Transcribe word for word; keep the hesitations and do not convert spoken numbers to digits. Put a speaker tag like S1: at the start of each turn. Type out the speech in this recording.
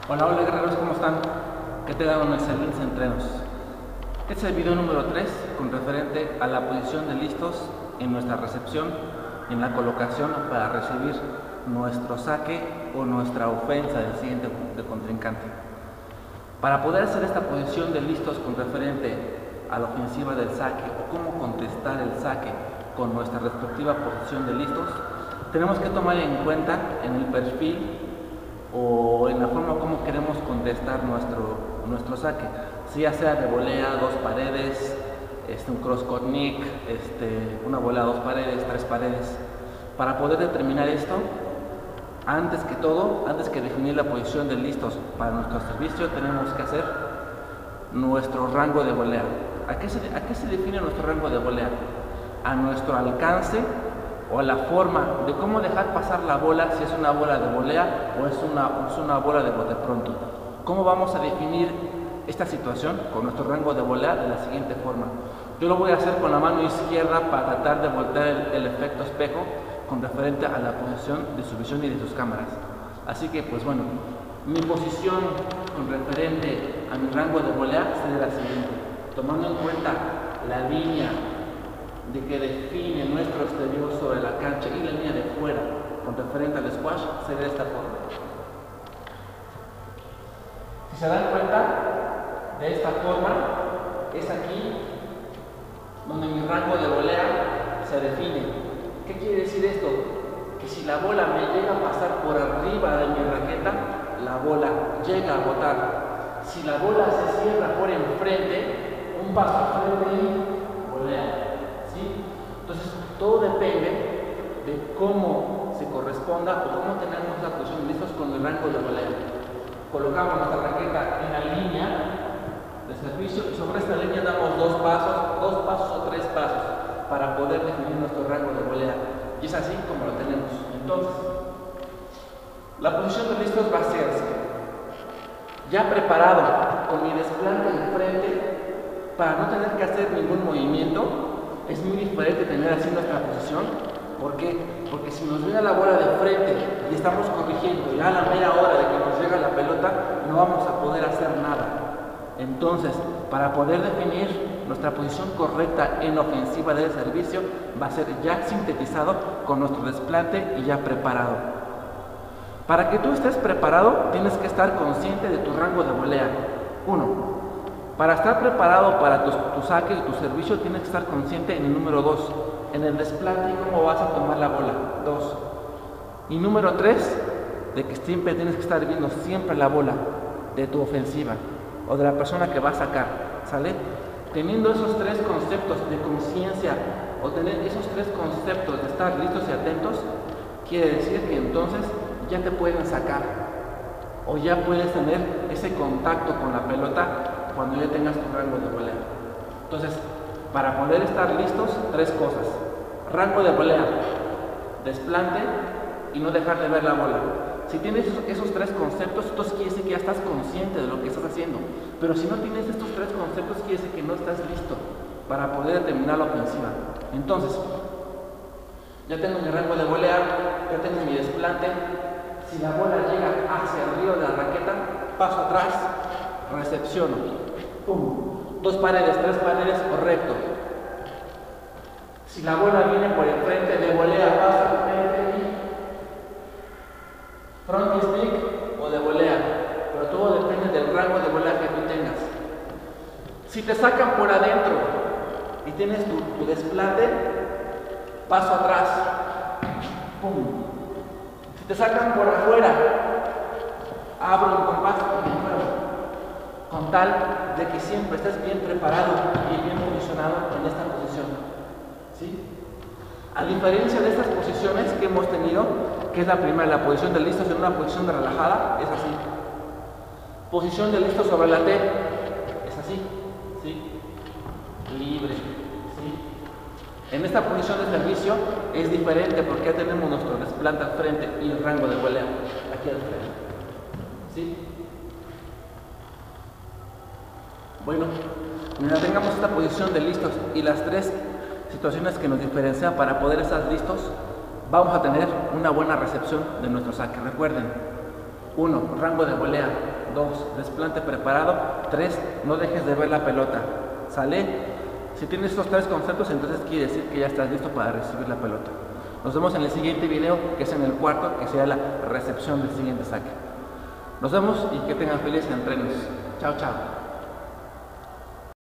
S1: Hola, hola guerreros, ¿cómo están? Que tengan excelentes entrenos. Este es el video número tres con referente a la posición de listos en nuestra recepción, en la colocación para recibir nuestro saque o nuestra ofensa del siguiente de contrincante. Para poder hacer esta posición de listos con referente a la ofensiva del saque o cómo contestar el saque con nuestra respectiva posición de listos, tenemos que tomar en cuenta en el perfil o en la forma como queremos contestar nuestro, nuestro saque, si ya sea de volea, dos paredes, este, un cross-cut nick, este, una volea, dos paredes, tres paredes. Para poder determinar esto, antes que todo, antes que definir la posición de listos para nuestro servicio, tenemos que hacer nuestro rango de volea. ¿A qué se, a qué se define nuestro rango de volea? A nuestro alcance o la forma de cómo dejar pasar la bola, si es una bola de volea o es una, es una bola de bote pronto. ¿Cómo vamos a definir esta situación con nuestro rango de volea? De la siguiente forma. Yo lo voy a hacer con la mano izquierda para tratar de voltear el, el efecto espejo con referente a la posición de su visión y de sus cámaras. Así que, pues bueno, mi posición con referente a mi rango de volea sería la siguiente. Tomando en cuenta la línea de que define nuestro exterior sobre la cancha y la línea de fuera con referente al squash, sería de esta forma. Si se dan cuenta, de esta forma es aquí donde mi rango de volea se define. ¿Qué quiere decir esto? Que si la bola me llega a pasar por arriba de mi raqueta, la bola llega a botar. Si la bola se cierra por enfrente, un paso al frente y volea. ¿Sí? Entonces, todo depende de cómo se corresponda o cómo tenemos la posición de listos con el rango de volea. Colocamos nuestra raqueta en la línea de servicio y sobre esta línea damos dos pasos, dos pasos o tres pasos para poder definir nuestro rango de volea. Y es así como lo tenemos. Entonces, la posición de listos va a ser ya preparado con mi desplante enfrente para no tener que hacer ningún movimiento. Es muy diferente tener así nuestra posición. ¿Por qué? Porque si nos viene la bola de frente y estamos corrigiendo ya a la mera hora de que nos llega la pelota, no vamos a poder hacer nada. Entonces, para poder definir nuestra posición correcta en ofensiva del servicio, va a ser ya sintetizado con nuestro desplante y ya preparado. Para que tú estés preparado, tienes que estar consciente de tu rango de volea. Uno. Para estar preparado para tu, tu saque y tu servicio, tienes que estar consciente en el número dos, en el desplante y cómo vas a tomar la bola. dos. Y número tres, de que siempre tienes que estar viendo siempre la bola de tu ofensiva o de la persona que va a sacar, ¿sale? Teniendo esos tres conceptos de conciencia o tener esos tres conceptos de estar listos y atentos, quiere decir que entonces ya te pueden sacar o ya puedes tener ese contacto con la pelota cuando ya tengas tu rango de volea. Entonces, para poder estar listos, tres cosas: rango de volea, desplante y no dejar de ver la bola. Si tienes esos, esos tres conceptos, entonces quiere decir que ya estás consciente de lo que estás haciendo. Pero si no tienes estos tres conceptos, quiere decir que no estás listo para poder terminar la ofensiva. Entonces, ya tengo mi rango de volea, ya tengo mi desplante. Si la bola llega hacia arriba de la raqueta, paso atrás, recepciono. Pum. Dos paredes, tres paredes, correcto. Si la bola viene por el frente de volea, paso al frente y front stick o de volea. Pero todo depende del rango de volea que tú tengas. Si te sacan por adentro y tienes tu, tu desplante, paso atrás. Pum. Si te sacan por afuera, abro un compás y me muevo, con tal de que siempre estés bien preparado y bien posicionado en esta posición. ¿Sí? A diferencia de estas posiciones que hemos tenido, que es la primera, la posición de listos en una posición de relajada, es así. Posición de listos sobre la T, es así. ¿Sí? Libre. ¿Sí? En esta posición de servicio es diferente porque ya tenemos nuestro desplante al frente y el rango de volea aquí al frente. ¿Sí? Bueno, mientras tengamos esta posición de listos y las tres situaciones que nos diferencian para poder estar listos, vamos a tener una buena recepción de nuestro saque. Recuerden, uno, rango de volea. dos, desplante preparado, tres, no dejes de ver la pelota. ¿Sale? Si tienes estos tres conceptos, entonces quiere decir que ya estás listo para recibir la pelota. Nos vemos en el siguiente video, que es en el cuarto, que será la recepción del siguiente saque. Nos vemos y que tengan felices entrenos. Chao, chao.